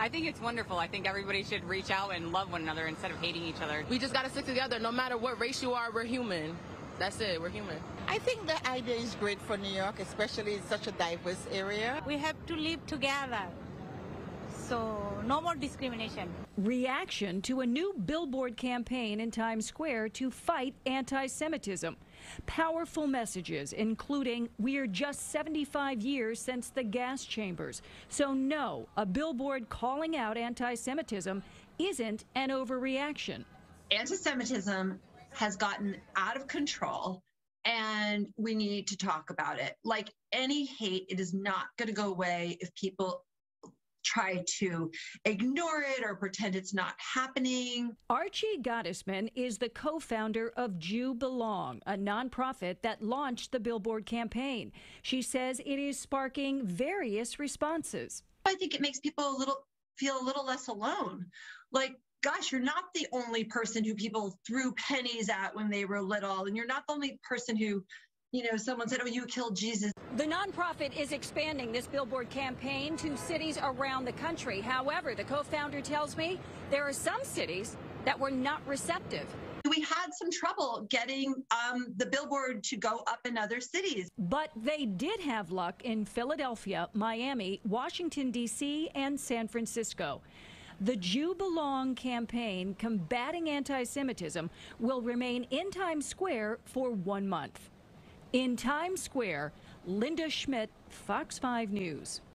I think it's wonderful. I think everybody should reach out and love one another instead of hating each other. We just got to stick together. No matter what race you are, we're human. That's it. We're human. I think the idea is great for New York, especially in such a diverse area. We have to live together. So no more discrimination. Reaction to a new billboard campaign in Times Square to fight anti-Semitism. Powerful messages, including, "We're just 75 years since the gas chambers." So no, a billboard calling out anti-Semitism isn't an overreaction. Anti-Semitism has gotten out of control, and we need to talk about it. Like any hate, it is not going to go away if people try to ignore it or pretend it's not happening. Archie Gottesman is the co-founder of Jew Belong, a nonprofit that launched the billboard campaign. She says it is sparking various responses. I think it makes people feel a little less alone. Like, gosh, you're not the only person who people threw pennies at when they were little, and you're not the only person who, someone said, "Oh, you killed Jesus." The nonprofit is expanding this billboard campaign to cities around the country. However, the co-founder tells me there are some cities that were not receptive. We had some trouble getting the billboard to go up in other cities. But they did have luck in Philadelphia, Miami, Washington, D.C., and San Francisco. The Jew Belong campaign combating anti-Semitism will remain in Times Square for 1 month. In Times Square, Linda Schmidt, Fox 5 News.